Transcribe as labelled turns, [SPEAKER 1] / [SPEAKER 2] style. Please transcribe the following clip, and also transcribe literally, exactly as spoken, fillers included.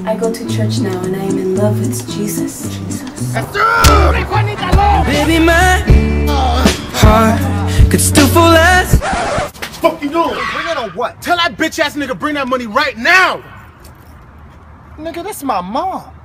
[SPEAKER 1] I go to church now and I am in love with Jesus. Jesus.
[SPEAKER 2] Baby, my heart could still fall less.
[SPEAKER 3] Fuck you doing? Bring it on what? Tell that bitch ass nigga bring that money right now!
[SPEAKER 4] Nigga, that's my mom.